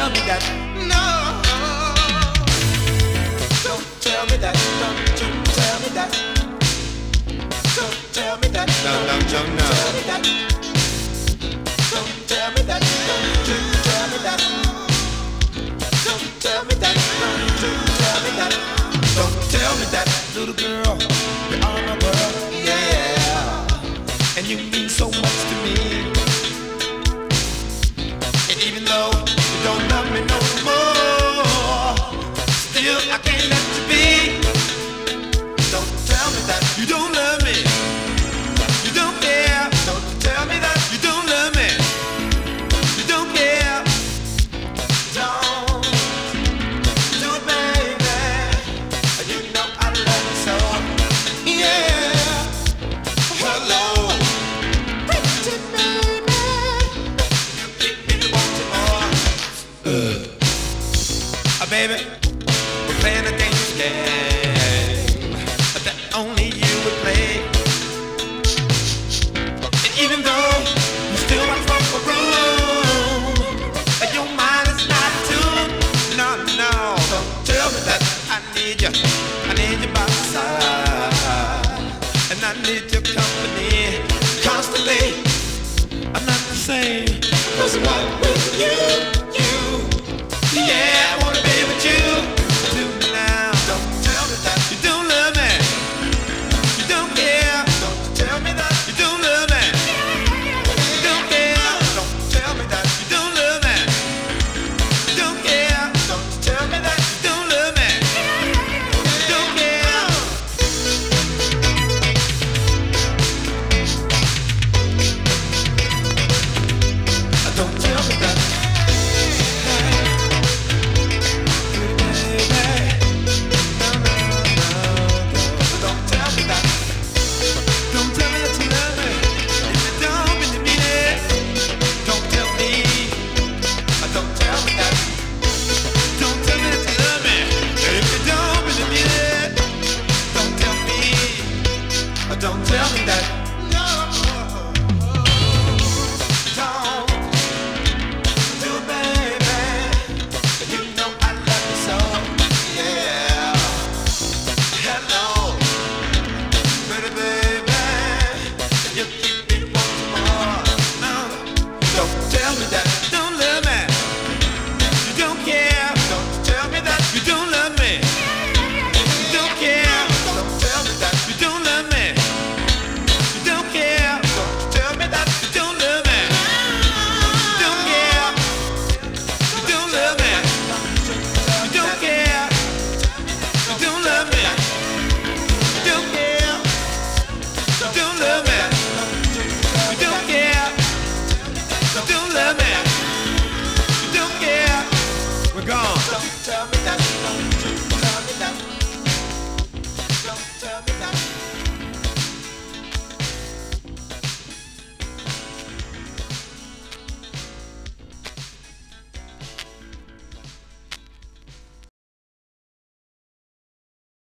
tell me that. No, don't tell me that. Don't you tell me that. Don't tell me that. No, no, no, no. Tell me that. Don't tell me that. Don't you tell me that. Don't tell me that. Don't you tell me that. Don't tell me that, little girl. You're all my world, yeah. And you mean so much to me. And even though you don't love me no more, still I can't let you be. Don't tell me that you don't love me. You don't care. Don't tell me that you don't love me. You don't care. Don't do it, baby. You know I love you so. Yeah. Hello. Pretty baby. You keep me wanting more. Baby, we're playing a game, yeah.